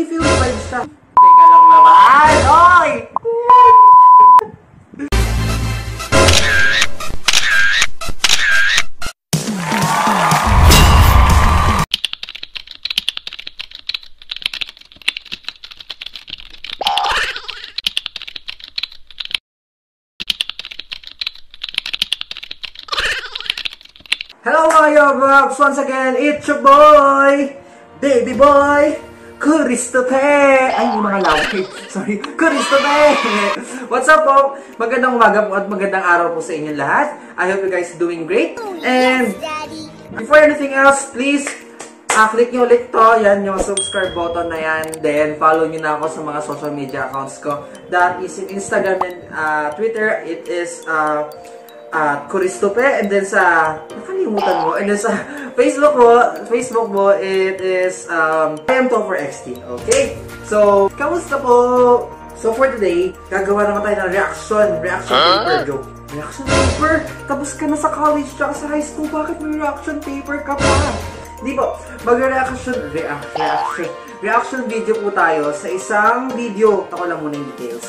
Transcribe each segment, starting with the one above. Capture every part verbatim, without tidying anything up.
mag-i-feel vibes siya. Teka lang naman! Oy! Hello mga Yobox! Once again, it's your boy! Baby boy! Christophe! Ay, yung mga laway. Sorry. Christophe! What's up po? Magandang umaga po at magandang araw po sa inyong lahat. I hope you guys are doing great. And before anything else, please uh, click nyo ulit to. Yan yung subscribe button na yan. Then follow nyo na ako sa mga social media accounts ko. That is in Instagram and uh, Twitter. It is uh, at uh, Christophe, and then sa nakalimutan mo, and then sa Facebook mo, Facebook mo, it is um, I am Topher X T, okay? So, kamusta po? So for today, gagawa naman tayo ng reaction, reaction huh? paper joke. Reaction paper? Tapos ka na sa college, tsaka sa high school, bakit may reaction paper ka pa? Di po, mag-reaction, reaction, reaction, reaction video po tayo sa isang video. Ako lang muna yung details.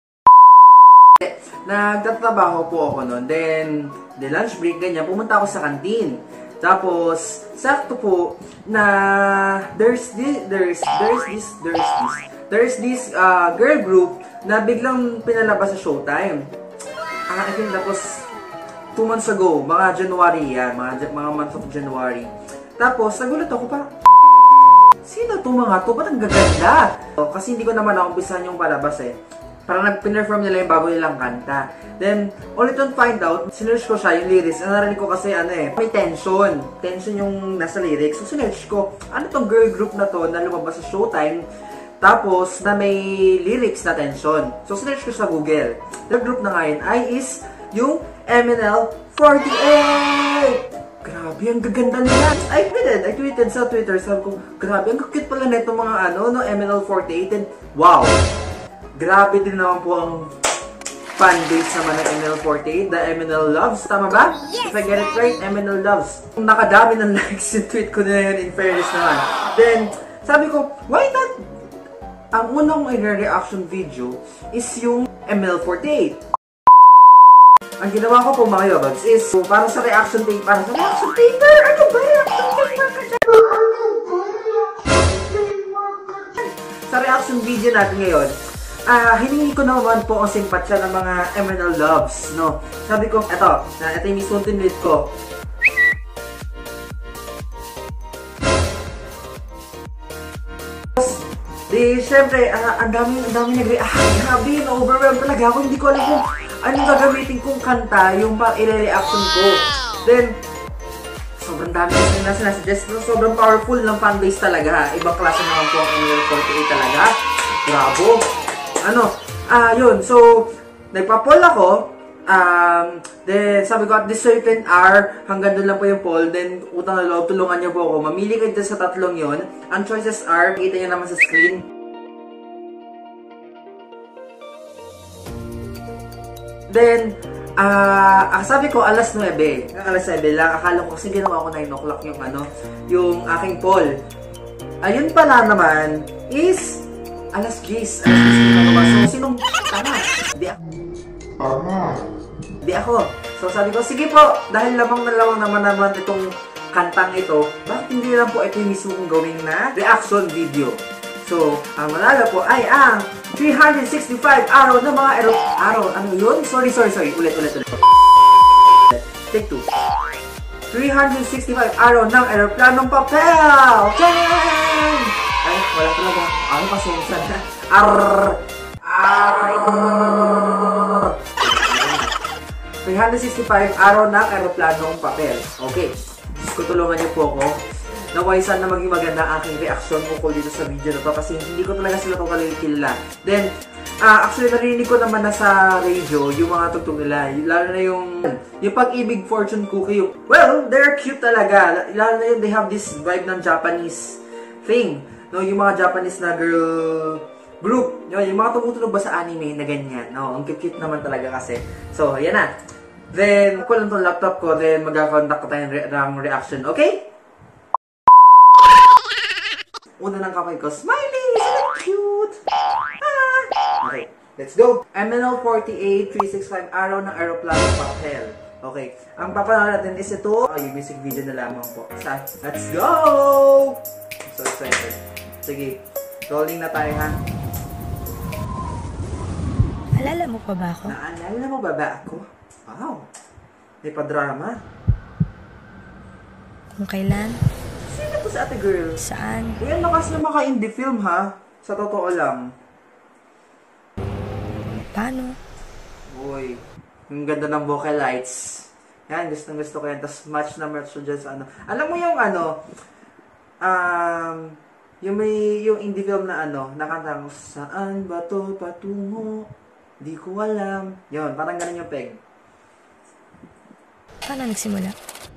Nagtatrabaho po ako noon. Then, the lunch break, ganyan, pumunta ako sa kantin. Tapos, sakto po na there's this, there's, there's this, there's this, there's this uh, girl group na biglang pinalabas sa Showtime. Ah, I think that was two months ago, mga January yan, mga, mga month of January. Tapos, nagulat ako pa, sino to mga to? Ba't ang gaganda? Kasi hindi ko naman nakumpisahan yung palabas eh. Parang nag-perform nila yung bago nilang kanta. Then, only to find out, sinerch ko siya, yung lyrics. Ang narinig ko kasi, ano eh, may tension. Tension yung nasa lyrics. So, sinerch ko, ano tong girl group na to na lumabas sa Showtime, tapos na may lyrics na tension. So, sinerch ko sa Google. The group na ngayon ay is yung M N L forty-eight! Grabe, ang gaganda nila. I tweeted, I tweeted sa Twitter, sabi ko, grabe, ang cute pala na itong mga ano, no, M N L forty-eight. And, wow! Grabe din naman po ang fanbase naman ng M N L forty-eight, the M N L Loves. Tama ba? Yes, if I get it right, M N L Loves. Nakadami ng likes yung tweet ko na yun, in fairness naman. Then, sabi ko, why not? Ang unang i-reaction video is yung M N L forty-eight. Ang ginawa ko po mga yobags is, so, para sa reaction paper, para sa reaction paper, ano ba reaction paper kasi? Sa reaction video natin ngayon, Ah, uh, hiningi ko naman po ang simpatsya ng mga M N L Loves, no? Sabi ko, eto, na ito yung mismong tinweet ko. Di, syempre, uh, ang dami, ang dami nag-react. Ah, grabe, na-overwhelmed talaga ako. Hindi ko alam kung anong gagamitin kong kanta, yung pang i-reaction ko. Then, sobrang dami kasi na sinasuggest. Sobrang powerful ng fanbase talaga. Ibang klase naman po ang M N L forty-eight talaga. Bravo! Ano, ah, uh, yun. So, nagpa-poll ako. Um, then, sabi ko, at this certain hour, hanggang doon lang po yung poll. Then, utang na loob, tulungan niyo po ako. Mamili kayo sa tatlong yun. Ang choices are, kita niyo naman sa screen. Then, ah, uh, sabi ko, alas nuwebe. Alas nuwebe lang. Akala ko kasi ginawa ko nine o'clock yung ano, yung aking poll. Ayun pala naman, is alas diyes. Alas diyes na naman. So, sinong tama? Di ako. Tama. Di ako. So, sabi ko, sige po, dahil lamang na lamang naman naman itong kantang ito, bakit hindi lang po ito yung mismo kong gawin na reaction video? So, ang malala po ay ang three hundred sixty-five araw ng mga araw. Araw, ano yun? Sorry, sorry, sorry. Ulit, ulit, ulit. Take two. three hundred sixty-five araw ng aeroplanong papel! Yan! Ay, wala talaga. Ano pa sensa na? Arrrr! Arrrr! three hundred sixty-five araw ng aeroplanong papel. Okay. Diyos ko, tulungan niyo po ako. Naway sana maging maganda ang aking reaksyon ko dito sa video na to kasi hindi ko talaga sila totally kilala. Then, uh, actually narinig ko naman na sa radio yung mga tugtog nila. Lalo na yung, yung Pag-ibig Fortune Cookie. Well, they're cute talaga. Lalo na yun, they have this vibe ng Japanese thing. No, yung mga Japanese na girl group, yung, yung mga tumutunog ba sa anime na ganyan. No, ang cute-cute naman talaga kasi. So, yan na. Then, ko lang itong laptop ko, then mag-contact ko tayo ng re reaction, okay? Una ng kamay ko, smiley! cute! Ah! Okay, let's go! M N L four eight three six five, araw ng aeroplano papel. Okay, ang papanood natin is ito. Oh, yung music video na lamang po. Sa, let's go! I'm so excited. Sige, rolling na tayo ha. Alala mo pa ba ako? Naalala mo ba ba ako? Wow, may pa-drama. Kung kailan? Sino to sa ate girl? Saan? Uy, ang lakas na maka-indie film ha. Sa totoo lang. Paano? Uy, yung ganda ng vocal lights. Yan, gustong gusto ko yan. Tapos match na match dyan sa ano. Alam mo yung ano, um, yung may, yung indie film na ano, nakantang, saan ba to patungo? Di ko alam. Yun, parang ganun yung peg. Paano nagsimula?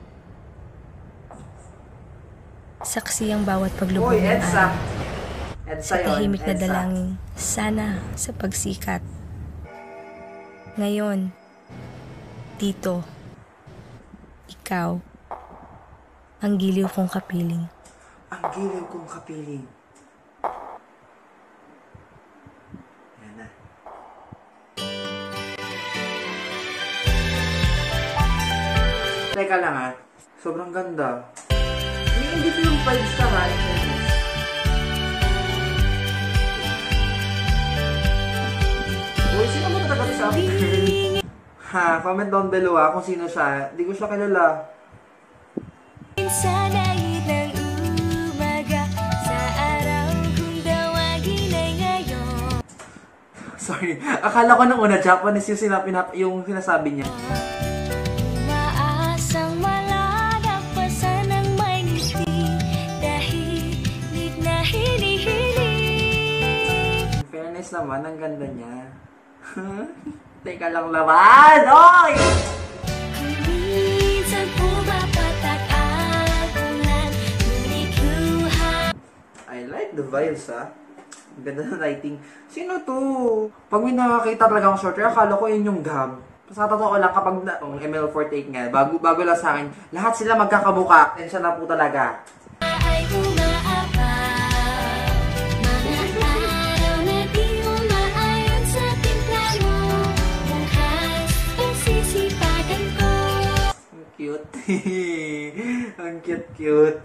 Saksi ang bawat paglubog Uy, ng Edsa. araw. Edsa Sa yun, tahimik na Edsa. dalangin, sana sa pagsikat. Ngayon, dito, ikaw, ang giliw kong kapiling. Ang giliw kong kapiling. Yan na. Teka lang ha. Sobrang ganda. May indie film vibes ka ha. Uy, sino mo talaga sa akin? Ha, comment down below ha kung sino siya. Hindi ko siya kilala. Sa langit ng umaga, sa araw kung dawagin ay ngayon. Sorry, akala ko nung una Japanese yung, sinap, yung sinasabi niya. Umaasang malalagpasan ng may ngiti, dahilig na hinihiling. In fairness naman, ang ganda niya. Teka lang naman! Oy! Minsan pumapatak ang ulan, ngunit luha. I like the vibes, ha? Ang ganda ng lighting. Sino to? Pag may nakakita talaga akong shorter, akala ko yun yung Gab. Sa totoo lang, kapag na, oh, M L four eight nga, bago, bago lang sa akin, lahat sila magkakabuka. Tensya na po talaga. Ay umaapaw, mga araw na di umaayon sa timpla mo, bukas pagsisipagan ko. Ang cute. Ang cute-cute.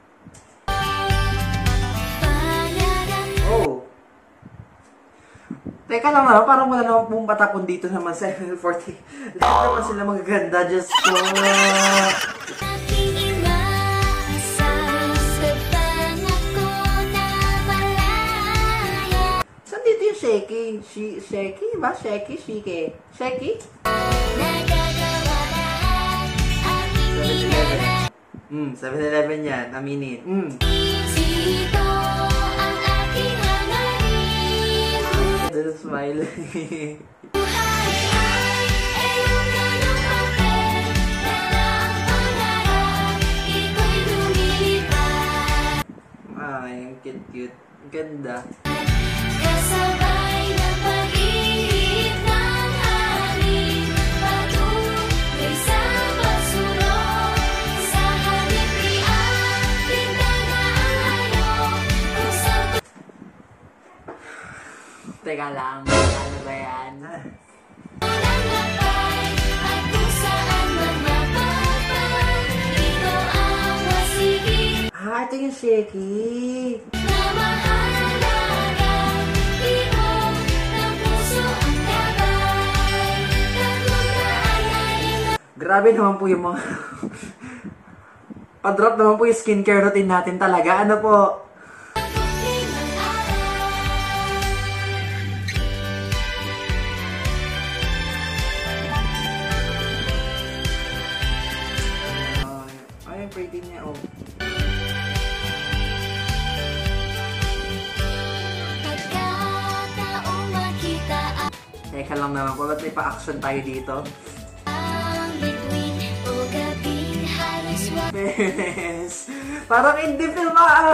Oh. Teka lang naman, parang wala naman pong patapon dito naman sa M L four eight. Lahat naman sila magaganda, Diyos ko. Aking inaasal sa pangako na malaya. Saan dito yung Sheki? Shi Sheki ba? Sheki? Shiki? Sheki? Nagagawa lahat aking inanay. Hmm, seven eleven yan. Aminin. Hmm. Sito ang aking hangarin. Little smile. Buhay ay eroka ng papel, dala ang pangarap, ito'y lumilipad. Ay, ang cute-cute. Ang ganda. Kasabay ng pag-ihip ng hangin, patuloy sa pagsunod, sa halip ni ating bintana ang hayop, kung saan Teka lang. Ano ba yan? walang lakay, at kung saan man mapapag, ito ang wasigit Ah, ito yung Sheki. na mahalaga. Tibok ng puso ang gabay, tatlong naalalim na Grabe naman po yung mga... Pa-drop naman po yung skincare routine natin talaga. Ano po? limang araw. Ay, ang pretty niya, oh. Pagkataong makita Teka lang naman po, ba't may pa-action tayo dito? ang bituin o gabing halos wala. Yes! Parang indie film ah!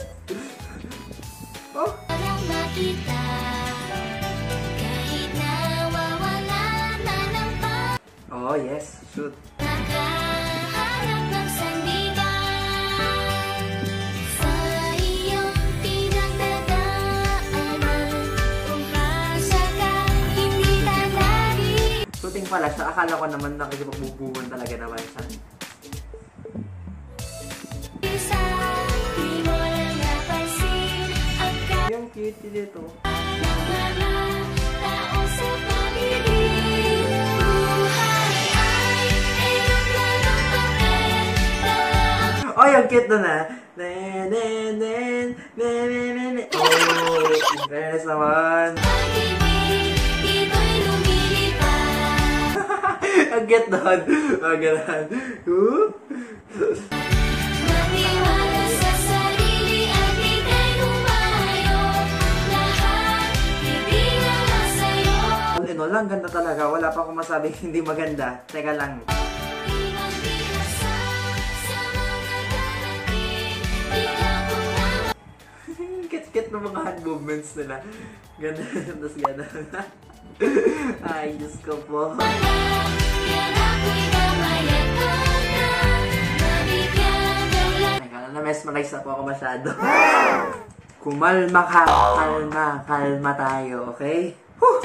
Oh, Walang makita, kahit nawawala na ng oh yes, shoot. pagkaharap ng sandigan. Sa iyong pinagdadaanan, lasing pala siya. Akala ko naman nakikipagbubuhan talaga naman siya. Yung cute dito. Oh, yung cute doon ah. Nen, nen, nen, nen, nen, nen, nen. Oh, fairness naman. Ang cute doon. Ang gano'n. Huh? All in all, ang ganda talaga. Wala pa akong masabi hindi maganda. Teka lang. Kit-kit ng mga hand movements nila. Ganda. Tapos gano'n. Ay, Diyos ko po. Teka, na-mesmerize na po ako masyado. Kumalma ka. Kalma. Kalma tayo. Okay? Whew.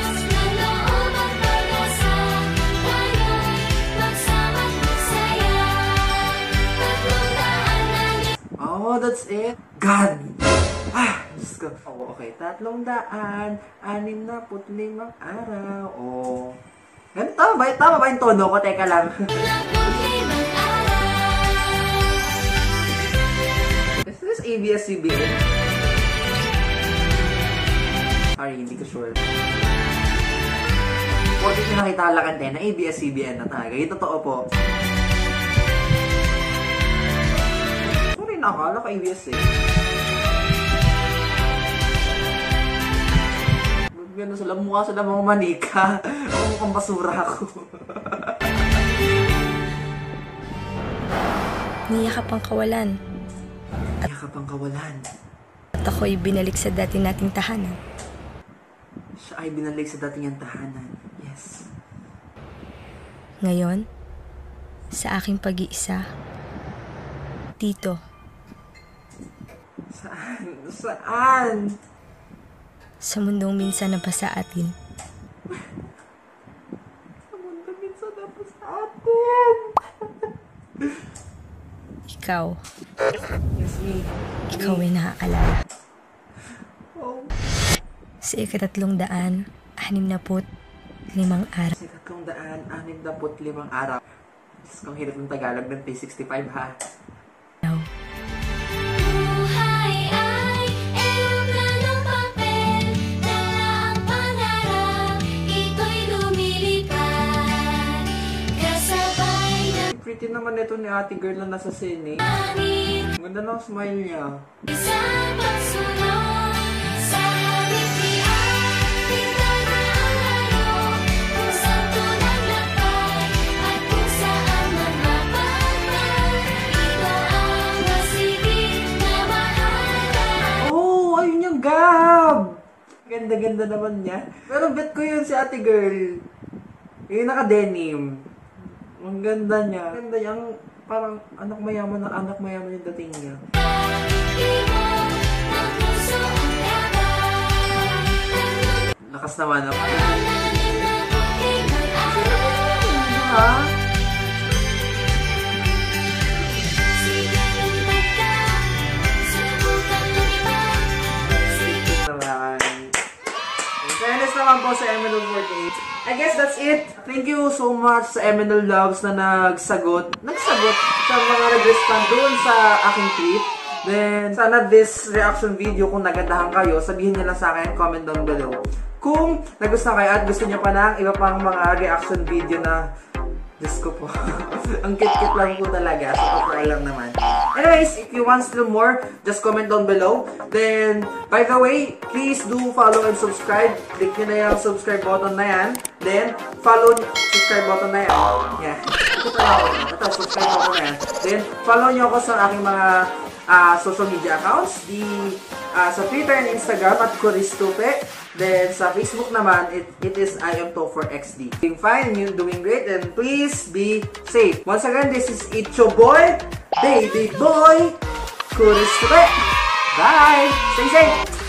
Oh, that's it. God! Ah, Diyos ko. Oh, okay. Tatlong daan, anim na putlimang araw. Oh. Ganun, tama ba? Tama ba yung tono ko? Teka lang. Is this A B S C B N? Sorry, hindi ko sure. Huwag nyo nakita alakan tayo na A B S C B N na talaga. Yung totoo po. Sorry, nakakala ko A B S eh. Gano'n sila, mukha sila mga manika. Ako mukhang basura ako. Niyakap ang kawalan. Niyakap ang kawalan. At ako'y binalik sa dati nating tahanan. Siya ay binalik sa dating ang tahanan. Yes. Ngayon, sa aking pag-iisa, dito. Saan? Saan? Sa mundong minsan na pa sa atin. Sa mundong minsan na pa sa atin. Ikaw. Yes, me. Ikaw ay nakaalala. Oh. Sa ikatatlong daan, anim na put, limang araw. Sa ikatlong daan, anim na put, limang araw. Diyos kong hirap ng Tagalog ng T sixty-five ha. Pretty naman ito ni ate girl na nasa sine. Ang ganda ng smile niya. Oh, ayun yung Gab! Ganda-ganda naman niya. Pero bet ko yun si ate girl. Yung naka-denim. Ang ganda niya. Ang ganda niya. Ang parang anak mayaman na anak mayaman yung dating niya. Lakas naman ako. Ha? Fairness naman po sa Emerald forty-eight. I guess that's it. Thank you so much sa Emerald Loves na nagsagot. Nagsagot sa mga nag-respond doon sa aking tweet. Then, sana this reaction video, kung nagandahan kayo, sabihin nyo lang sa akin, comment down below. Kung nagustuhan kayo at gusto nyo pa ng iba pang mga reaction video na Diyos ko po. Ang kit-kit lang po talaga. So, totoo lang naman. Anyways, if you want still more, just comment down below. Then, by the way, please do follow and subscribe. Click nyo na yung subscribe button na yan. Then, follow subscribe button na yan. Yeah. Ito pala ako. Ito, subscribe button na yan. Then, follow nyo ako sa aking mga uh, social media accounts. The, uh, sa Twitter and Instagram at Kuristupe. Then, sa Facebook naman, it, it is I am Top four X D. Doing fine, you're doing great, and please be safe. Once again, this is Icho Boy, Baby Boy, Kuristupe. Bye! Stay safe!